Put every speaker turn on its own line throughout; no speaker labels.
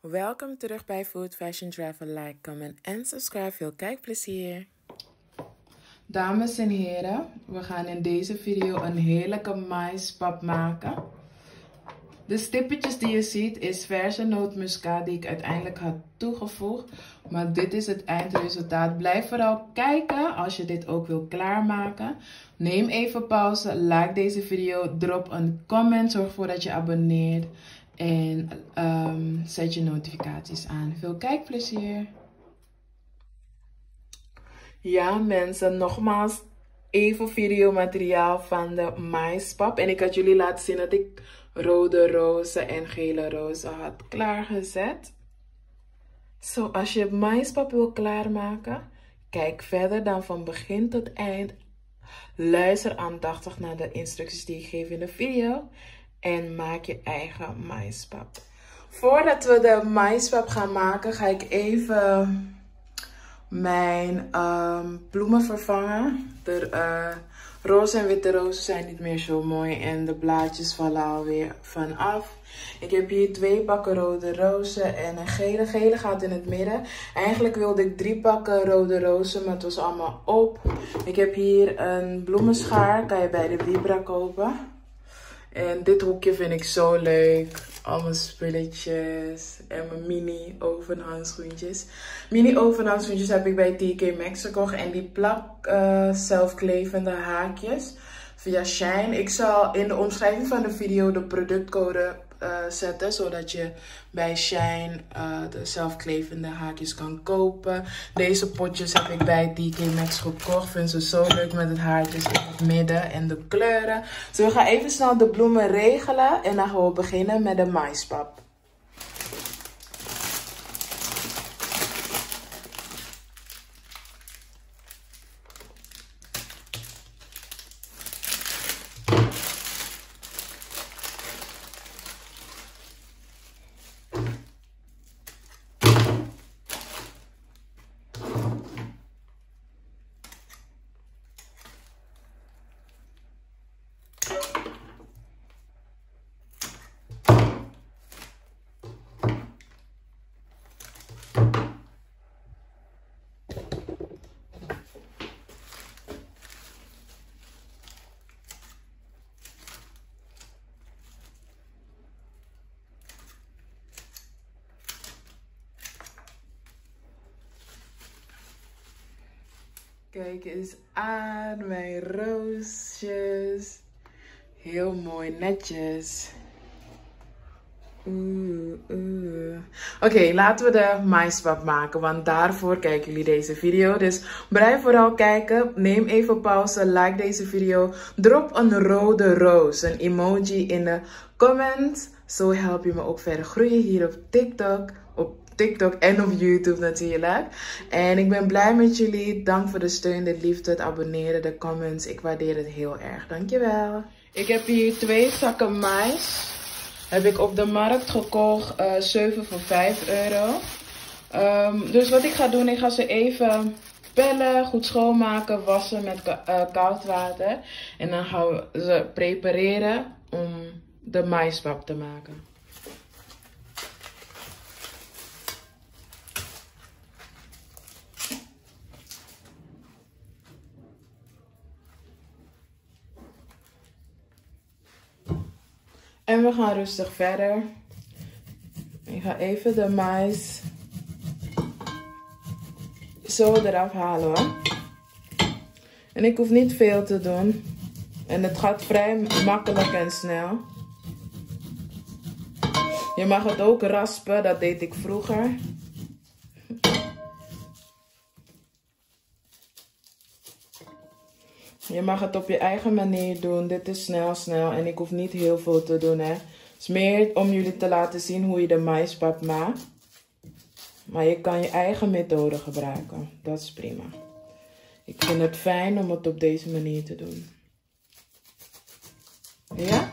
Welkom terug bij Food Fashion Travel. Like, comment en subscribe. Veel kijkplezier. Dames en heren, we gaan in deze video een heerlijke maispap maken. De stippetjes die je ziet is verse nootmuskaat die ik uiteindelijk had toegevoegd. Maar dit is het eindresultaat. Blijf vooral kijken als je dit ook wil klaarmaken. Neem even pauze, like deze video, drop een comment, zorg ervoor dat je abonneert. En zet je notificaties aan. Veel kijkplezier. Ja mensen, nogmaals even videomateriaal van de maispap. En ik had jullie laten zien dat ik rode rozen en gele rozen had klaargezet. Zo, als je maispap wil klaarmaken, kijk verder dan van begin tot eind. Luister aandachtig naar de instructies die ik geef in de video. En maak je eigen maispap. Voordat we de maispap gaan maken, ga ik even mijn bloemen vervangen. De roze en witte rozen zijn niet meer zo mooi en de blaadjes vallen alweer vanaf. Ik heb hier 2 pakken rode rozen en een gele. Gele gaat in het midden. Eigenlijk wilde ik 3 pakken rode rozen, maar het was allemaal op. Ik heb hier een bloemenschaar, kan je bij de Vibra kopen. En dit hoekje vind ik zo leuk. Al mijn spulletjes en mijn mini ovenhandschoentjes. Mini ovenhandschoentjes heb ik bij TK Maxx gekocht. En die plak zelfklevende haakjes via Shine. Ik zal in de omschrijving van de video de productcode zetten. Zodat je bij Shine de zelfklevende haakjes kan kopen. Deze potjes heb ik bij TK Maxx gekocht. Vind ze zo leuk met het haartjes in het midden en de kleuren. Dus we gaan even snel de bloemen regelen. En dan gaan we beginnen met de maispap. Kijk eens aan mijn roosjes. Heel mooi netjes. Oké, laten we de maispap maken, want daarvoor kijken jullie deze video. Dus blijf vooral kijken, neem even pauze, like deze video. Drop een rode roos, een emoji in de comment. Zo help je me ook verder groeien hier op TikTok en op YouTube natuurlijk. En ik ben blij met jullie. Dank voor de steun, de liefde, het abonneren, de comments. Ik waardeer het heel erg. Dankjewel. Ik heb hier 2 zakken mais. Heb ik op de markt gekocht. 7 voor 5 euro. Dus wat ik ga doen, ik ga ze even pellen, goed schoonmaken, wassen met koud water. En dan gaan we ze prepareren om de maispap te maken. En we gaan rustig verder. Ik ga even de mais zo eraf halen hoor. En ik hoef niet veel te doen. En het gaat vrij makkelijk en snel. Je mag het ook raspen, dat deed ik vroeger. Je mag het op je eigen manier doen. Dit is snel en ik hoef niet heel veel te doen. Hè. Het is meer om jullie te laten zien hoe je de maispap maakt. Maar je kan je eigen methode gebruiken. Dat is prima. Ik vind het fijn om het op deze manier te doen. Ja?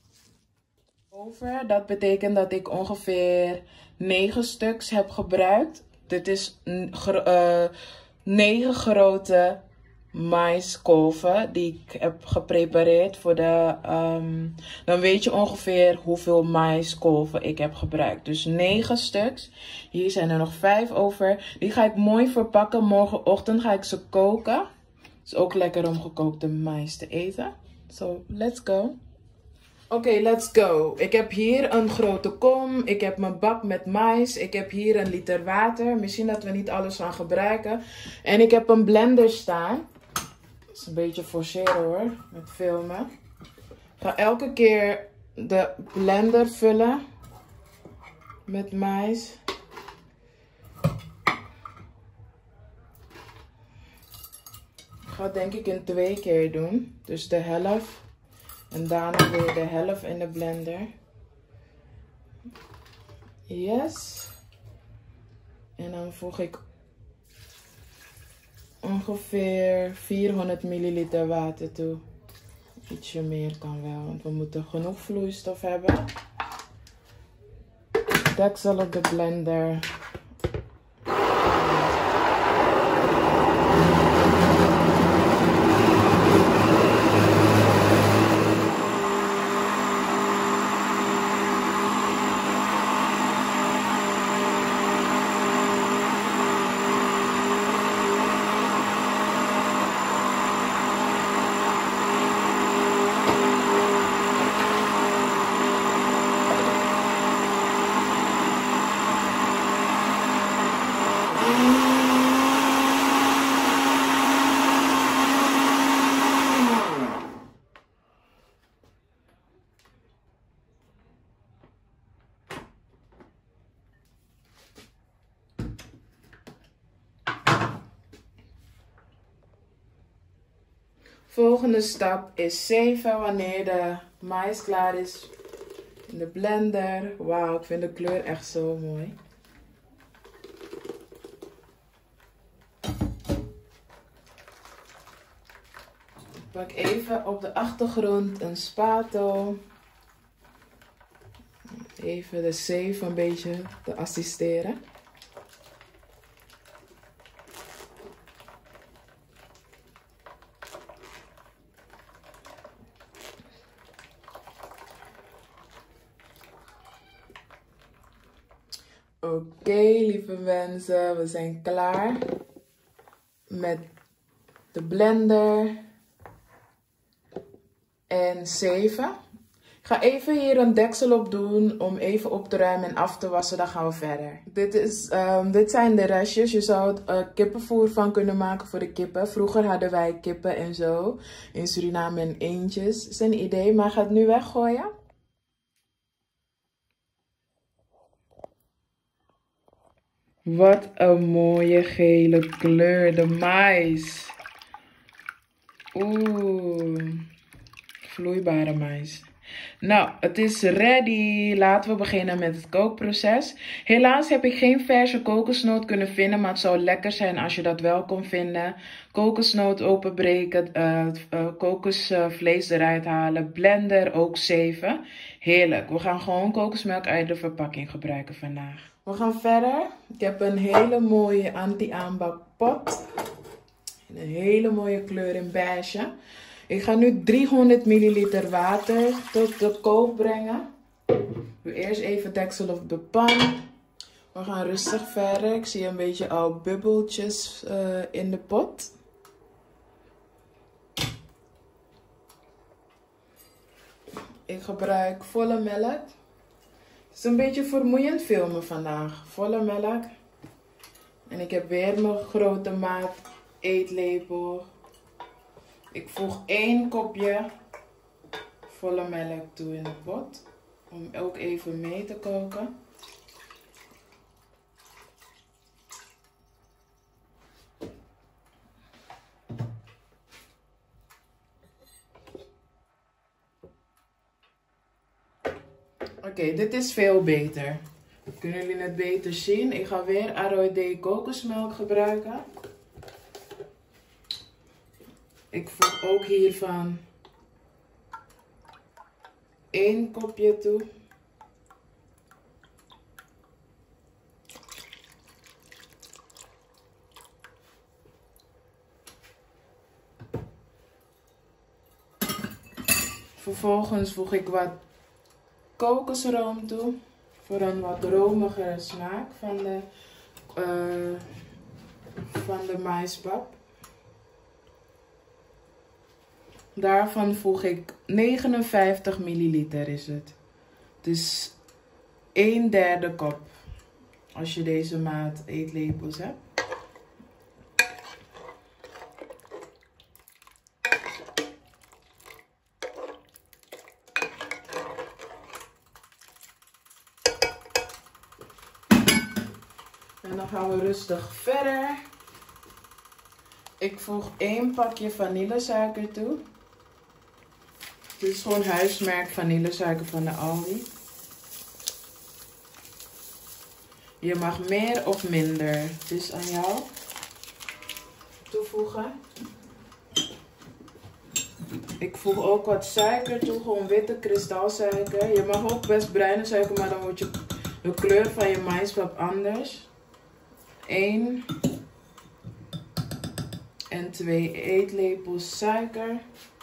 Dat betekent dat ik ongeveer 9 stuks heb gebruikt. Dit is 9 grote maiskolven die ik heb geprepareerd voor de... dan weet je ongeveer hoeveel maiskolven ik heb gebruikt. Dus 9 stuks. Hier zijn er nog 5 over. Die ga ik mooi verpakken. Morgenochtend ga ik ze koken. Het is ook lekker om gekookte mais te eten. So, let's go. Oké, let's go. Ik heb hier een grote kom. Ik heb mijn bak met mais. Ik heb hier 1 liter water. Misschien dat we niet alles gaan gebruiken. En ik heb een blender staan. Dat is een beetje forceren hoor, met filmen. Ik ga elke keer de blender vullen met mais. Ik ga het denk ik in 2 keer doen. Dus de helft. En daarna weer de helft in de blender. Yes. En dan voeg ik ongeveer 400 milliliter water toe. Ietsje meer kan wel, want we moeten genoeg vloeistof hebben. Deksel op de blender. Volgende stap is zeven wanneer de mais klaar is in de blender. Wauw, ik vind de kleur echt zo mooi. Ik pak even op de achtergrond een spatel. Even de zeef een beetje te assisteren. Oké, lieve mensen, we zijn klaar met de blender en zeven. Ik ga even hier een deksel op doen om even op te ruimen en af te wassen. Dan gaan we verder. Dit zijn de restjes. Je zou het kippenvoer van kunnen maken voor de kippen. Vroeger hadden wij kippen en zo. In Suriname en eendjes. Dat is een idee, maar ik ga het nu weggooien. Wat een mooie gele kleur. De mais. Oeh. Vloeibare mais. Nou, het is ready. Laten we beginnen met het kookproces. Helaas heb ik geen verse kokosnoot kunnen vinden, maar het zou lekker zijn als je dat wel kon vinden. Kokosnoot openbreken, kokosvlees eruit halen, blender ook zeven. Heerlijk. We gaan gewoon kokosmelk uit de verpakking gebruiken vandaag. We gaan verder. Ik heb een hele mooie anti-aanbakpot. Een hele mooie kleur in beige. Ik ga nu 300 milliliter water tot de kook brengen. Doe eerst even deksel op de pan. We gaan rustig verder. Ik zie een beetje al bubbeltjes in de pot. Ik gebruik volle melk. Het is een beetje vermoeiend filmen vandaag. Volle melk. En ik heb weer mijn grote maat eetlepel. Ik voeg 1 kopje volle melk toe in de pot. Om ook even mee te koken. Oké, dit is veel beter. Kunnen jullie het beter zien? Ik ga weer Aroide kokosmelk gebruiken. Ik voeg ook hiervan 1 kopje toe. Vervolgens voeg ik wat kokosroom toe. Voor een wat romigere smaak van de maispap. Daarvan voeg ik 59 milliliter is het. Dus 1/3 kop. Als je deze maat eetlepels hebt. En dan gaan we rustig verder. Ik voeg 1 pakje vanillesuiker toe. Dit is gewoon huismerk vanillesuiker van de Aldi. Je mag meer of minder. Het is aan jou. Toevoegen. Ik voeg ook wat suiker toe. Gewoon witte kristalsuiker. Je mag ook best bruine suiker, maar dan wordt de kleur van je maispap anders. 1 en 2 eetlepels suiker.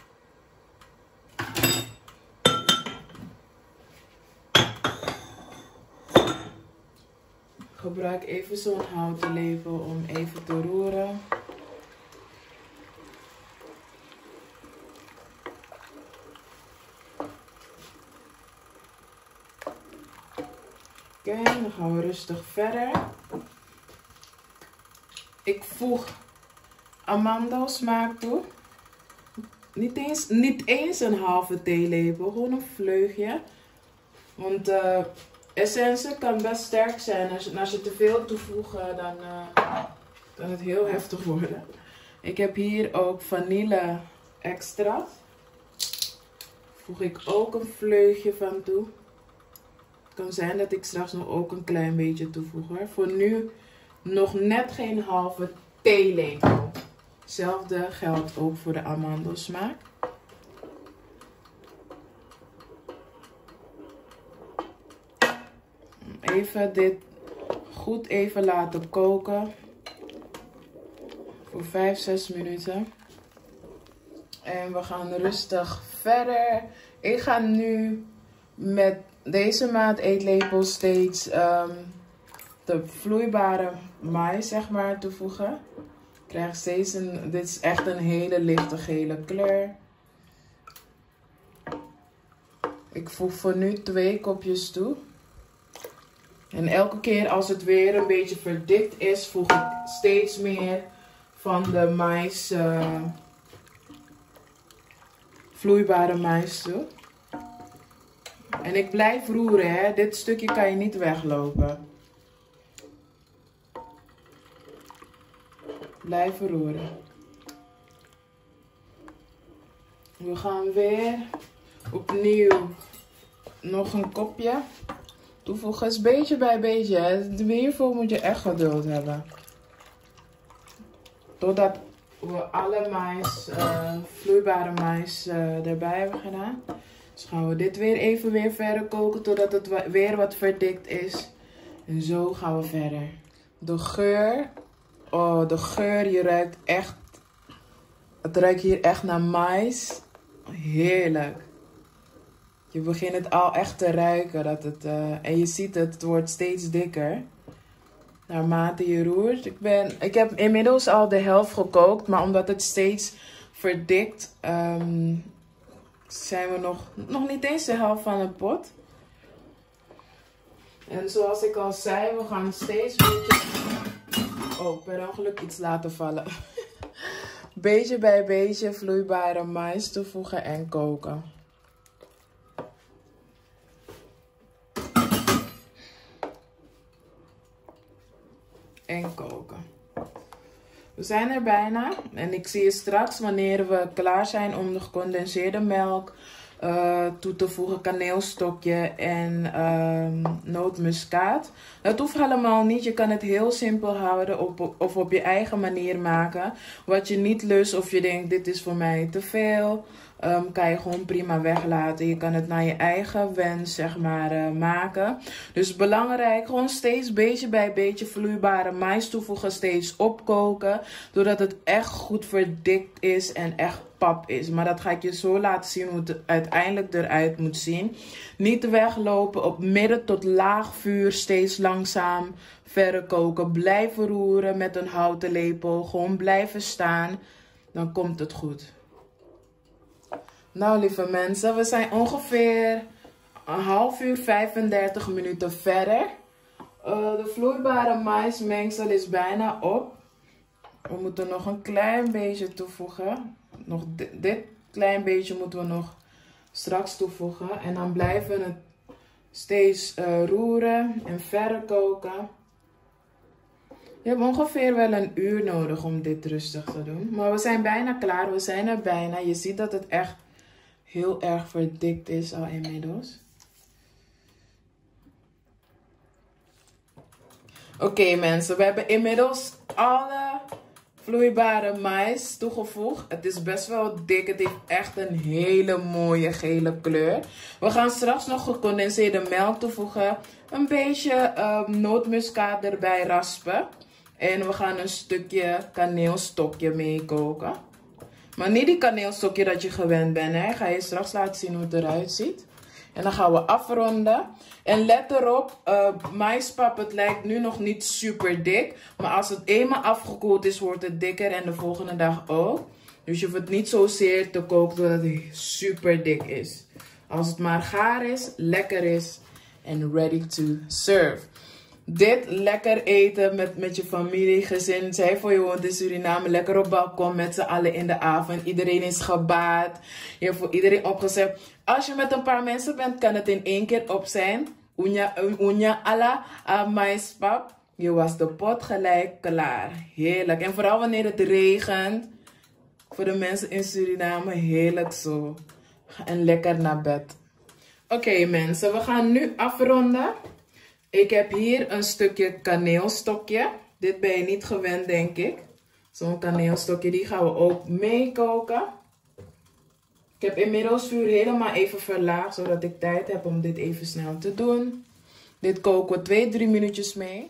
Gebruik even zo'n houten lepel om even te roeren. Oké, dan gaan we rustig verder. Ik voeg amandelsmaak toe. Niet eens een halve theelepel, gewoon een vleugje. Want essentie kan best sterk zijn. Als je te veel toevoegt, dan kan het heel heftig worden. Ik heb hier ook vanille extract. Voeg ik ook een vleugje van toe. Het kan zijn dat ik straks nog ook een klein beetje toevoeg hoor. Voor nu nog net geen halve theelepel. Hetzelfde geldt ook voor de amandelsmaak. Even dit goed even laten koken. Voor 5-6 minuten. En we gaan rustig verder. Ik ga nu met deze maat eetlepels steeds de vloeibare mais zeg maar toevoegen. Ik krijg steeds dit is echt een hele lichte gele kleur. Ik voeg voor nu 2 kopjes toe. En elke keer als het weer een beetje verdikt is, voeg ik steeds meer van de mais, vloeibare mais toe. En ik blijf roeren, hè. Dit stukje kan je niet weglopen. Blijven roeren. We gaan weer opnieuw nog een kopje toevoegen. Is beetje bij beetje. Hè. Hiervoor moet je echt geduld hebben. Totdat we alle mais, vloeibare mais erbij hebben gedaan. Dus gaan we dit weer even verder koken totdat het weer wat verdikt is. En zo gaan we verder. De geur. Oh, de geur. Je ruikt echt. Het ruikt hier echt naar mais. Heerlijk. Je begint het al echt te ruiken. En je ziet het wordt steeds dikker. Naarmate je roert. Ik heb inmiddels al de helft gekookt. Maar omdat het steeds verdikt. Zijn we nog niet eens de helft van het pot. En zoals ik al zei. We gaan steeds beetje... Oh, per ongeluk iets laten vallen. Beetje bij beetje vloeibare mais toevoegen en koken. En koken. We zijn er bijna. En ik zie je straks wanneer we klaar zijn om de gecondenseerde melk toe te voegen. Kaneelstokje en nootmuskaat. Dat hoeft helemaal niet. Je kan het heel simpel houden of op je eigen manier maken. Wat je niet lust of je denkt dit is voor mij te veel. kan je gewoon prima weglaten. Je kan het naar je eigen wens, zeg maar, maken. Dus belangrijk, gewoon steeds beetje bij beetje vloeibare mais toevoegen. Steeds opkoken. Doordat het echt goed verdikt is en echt pap is. Maar dat ga ik je zo laten zien hoe het uiteindelijk eruit moet zien. Niet weglopen, op midden tot laag vuur. Steeds langzaam verder koken. Blijven roeren met een houten lepel. Gewoon blijven staan. Dan komt het goed. Nou, lieve mensen, we zijn ongeveer een half uur, 35 minuten verder. De vloeibare maismengsel is bijna op. We moeten nog een klein beetje toevoegen. Nog dit klein beetje moeten we nog straks toevoegen. En dan blijven we het steeds roeren en verder koken. Je hebt ongeveer wel een uur nodig om dit rustig te doen. Maar we zijn bijna klaar. We zijn er bijna. Je ziet dat het echt heel erg verdikt is al inmiddels. Oké, mensen. We hebben inmiddels alle vloeibare mais toegevoegd. Het is best wel dik. Het heeft echt een hele mooie gele kleur. We gaan straks nog gecondenseerde melk toevoegen. Een beetje nootmuskaat erbij raspen. En we gaan een stukje kaneelstokje meekoken. Maar niet die kaneelstokje dat je gewend bent. Hè. Ga je straks laten zien hoe het eruit ziet. En dan gaan we afronden. En let erop, maispap, het lijkt nu nog niet super dik. Maar als het eenmaal afgekoeld is, wordt het dikker. En de volgende dag ook. Dus je hoeft het niet zozeer te koken totdat het super dik is. Als het maar gaar is, lekker is en ready to serve. Dit lekker eten met je familie, gezin. Zij voor je woont in Suriname. Lekker op balkon met z'n allen in de avond. Iedereen is gebaat. Je hebt voor iedereen opgezet. Als je met een paar mensen bent, kan het in één keer op zijn. Unya ala maispap. Je was de pot gelijk klaar. Heerlijk. En vooral wanneer het regent. Voor de mensen in Suriname, heerlijk zo. En lekker naar bed. Oké, mensen, we gaan nu afronden. Ik heb hier een stukje kaneelstokje. Dit ben je niet gewend, denk ik. Zo'n kaneelstokje, die gaan we ook meekoken. Ik heb inmiddels vuur helemaal even verlaagd, zodat ik tijd heb om dit even snel te doen. Dit koken we 2-3 minuutjes mee.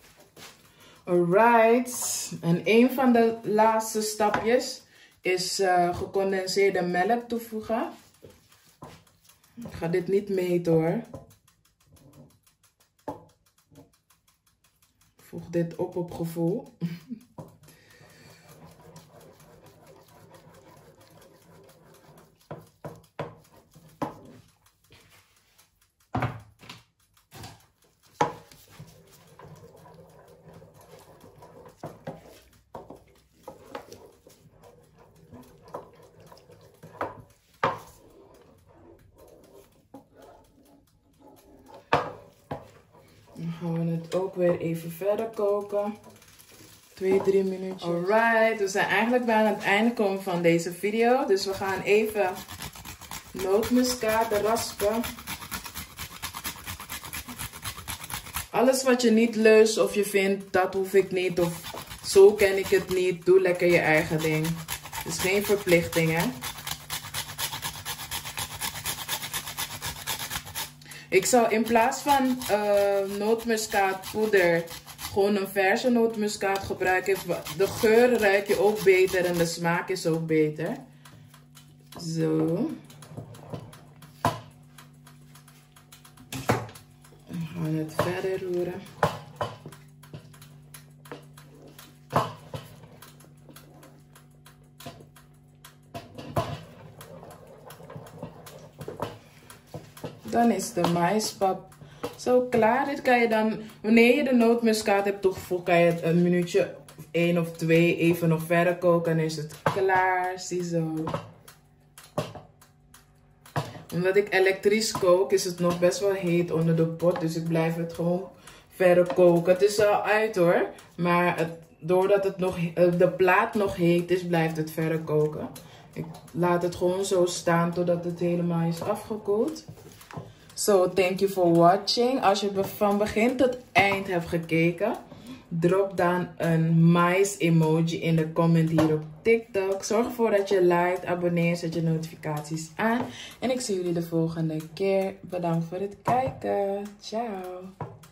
Alright. En een van de laatste stapjes is gecondenseerde melk toevoegen. Ik ga dit niet meten hoor. Voeg dit op gevoel. Dan gaan we het ook weer even verder koken. 2-3 minuutjes. Alright, we zijn eigenlijk bijna aan het einde komen van deze video. Dus we gaan even nootmuskaat raspen. Alles wat je niet lust of je vindt, dat hoef ik niet. Of zo ken ik het niet. Doe lekker je eigen ding. Het is geen verplichting, hè. Ik zou in plaats van nootmuskaatpoeder gewoon een verse nootmuskaat gebruiken. De geur ruik je ook beter en de smaak is ook beter. Zo. Dan gaan we het verder roeren. Dan is de maispap zo klaar. Dit kan je dan, wanneer je de nootmuskaat hebt toegevoegd, kan je het een minuutje 1 of 2 even nog verder koken en is het klaar. Ziezo. Omdat ik elektrisch kook, is het nog best wel heet onder de pot. Dus ik blijf het gewoon verder koken. Het is al uit hoor. Maar doordat het nog, de plaat nog heet is, blijft het verder koken. Ik laat het gewoon zo staan totdat het helemaal is afgekoeld. So, thank you for watching. Als je van begin tot eind hebt gekeken, Drop dan een mais emoji in de comment hier op TikTok. Zorg ervoor dat je liked, abonneert, zet je notificaties aan. En ik zie jullie de volgende keer. Bedankt voor het kijken. Ciao.